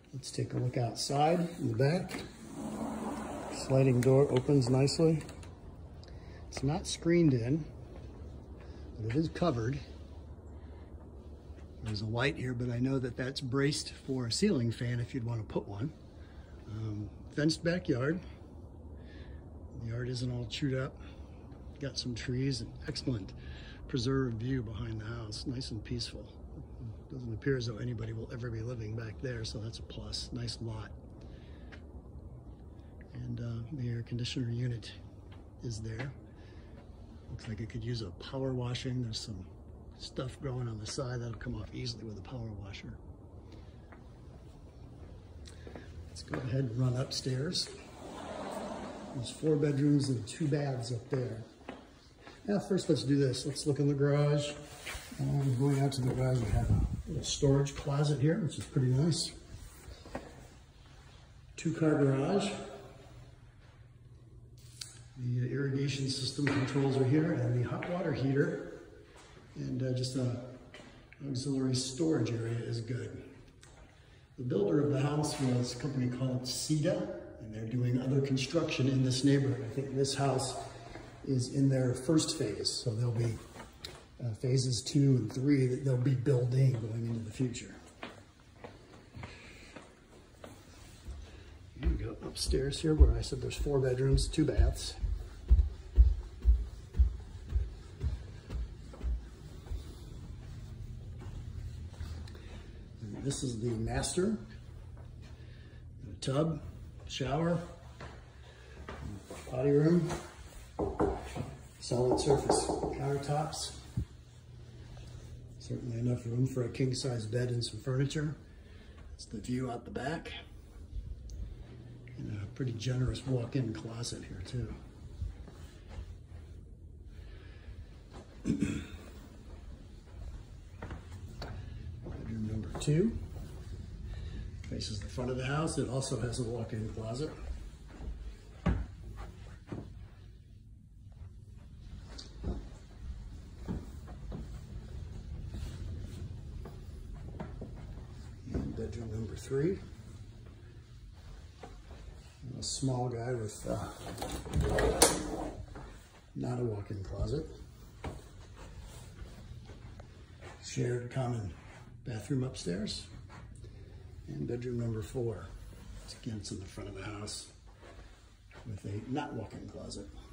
Let's take a look outside in the back. Sliding door opens nicely. It's not screened in, but it is covered. There's a light here, but I know that that's braced for a ceiling fan if you'd want to put one. Fenced backyard. The yard isn't all chewed up. Got some trees and excellent preserved view behind the house. Nice and peaceful. Doesn't appear as though anybody will ever be living back there, so that's a plus. Nice lot. And the air conditioner unit is there. Looks like it could use a power washing. There's some stuff growing on the side that'll come off easily with a power washer. Let's go ahead and run upstairs. There's 4 bedrooms and 2 baths up there. Now first let's do this. Let's look in the garage. Going out to the garage, we have a little storage closet here, which is pretty nice. 2-car garage. The irrigation system controls are here, and the hot water heater, and just an auxiliary storage area is good. The builder of the house was a company called CEDA, and they're doing other construction in this neighborhood. I think this house is in their first phase, so there'll be phases 2 and 3 that they'll be building going into the future. Here we go upstairs here where I said there's 4 bedrooms, 2 baths. And this is the master. A tub, shower, potty room, solid surface countertops. Certainly enough room for a king-size bed and some furniture. That's the view out the back. And a pretty generous walk-in closet here too. Bedroom number 2 faces the front of the house. It also has a walk-in closet. And bedroom number 3. A small guy with not a walk-in closet. Shared common bathroom upstairs. And bedroom number 4. Again, it's in the front of the house with a not walk-in closet.